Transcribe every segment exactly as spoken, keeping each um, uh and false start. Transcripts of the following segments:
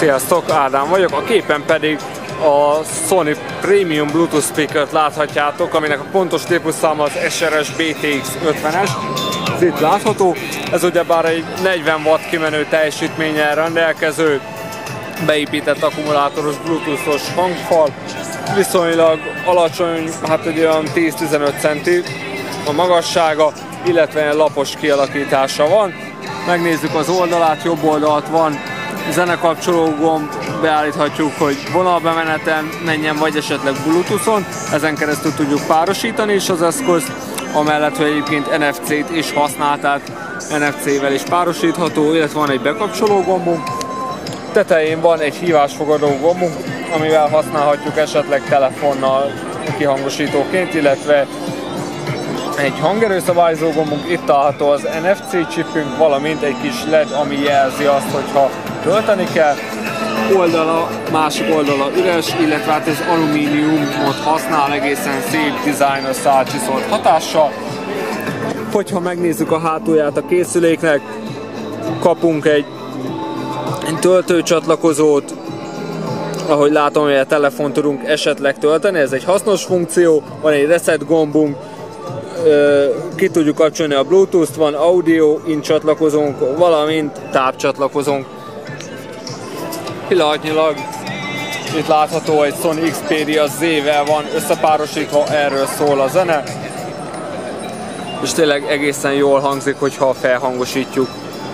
Sziasztok, Ádám vagyok, a képen pedig a Sony Premium Bluetooth speakert láthatjátok, aminek a pontos típusszáma az S R S B T X ötvenes. Ez itt látható, ez ugyebár egy negyven watt kimenő teljesítménnyel rendelkező, beépített akkumulátoros bluetoothos hangfal, viszonylag alacsony, hát egy olyan tíz-tizenöt centi a magassága, illetve egy lapos kialakítása van. Megnézzük az oldalát, jobb oldalt van zenekapcsoló gomb, beállíthatjuk, hogy vonalbemeneten menjen, vagy esetleg Bluetoothon, ezen keresztül tudjuk párosítani is az eszközt, amellett, hogy egyébként N F C-t is használ, tehát N F C-vel is párosítható, illetve van egy bekapcsoló gombunk, tetején van egy hívásfogadó gombunk, amivel használhatjuk esetleg telefonnal kihangosítóként, illetve egy hangerőszabályzó gombunk, itt található az N F C chipünk, valamint egy kis L E D, ami jelzi azt, hogyha tölteni kell. Oldala, másik oldala üres, illetve hát ez alumíniumot használ, egészen szép dizájnos szálcsiszolt hatással. Hogyha megnézzük a hátulját a készüléknek, kapunk egy, egy töltőcsatlakozót, ahogy látom, hogy a telefon tudunk esetleg tölteni, ez egy hasznos funkció, van egy reset gombunk, ki tudjuk kapcsolni a Bluetooth-t, van audio in csatlakozónk, valamint tápcsatlakozónk. Pillanatnyilag itt látható, egy Sony Xperia Z-vel van összepárosítva, erről szól a zene, és tényleg egészen jól hangzik, hogyha felhangosítjuk.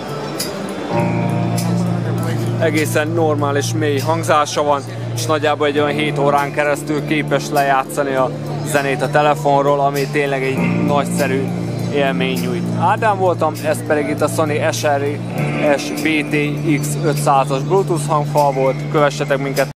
Egészen normális mély hangzása van, és nagyjából egy olyan hét órán keresztül képes lejátszani a zenét a telefonról, ami tényleg egy nagyszerű élmény nyújt. Ádám voltam, ez pedig itt a Sony S R S B T X ötszázas Bluetooth hangfal volt, kövessetek minket!